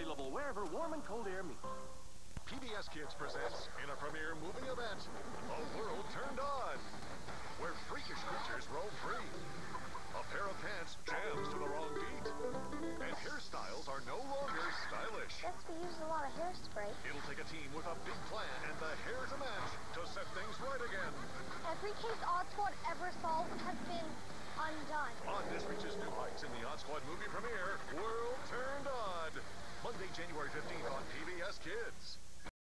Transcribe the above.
Available wherever warm and cold air meet. PBS Kids presents, in a premiere movie event, A World Turned On, where freakish creatures roam free. A pair of pants jams to the wrong beat. And hairstyles are no longer stylish. Guess we used a lot of hairspray. It'll take a team with a big plan and the hair to match to set things right again. Every case Odd Squad ever solved has been undone. Oddness reaches new heights in the Odd Squad movie premiere, World Turned Odd. Monday, January 15th on PBS Kids.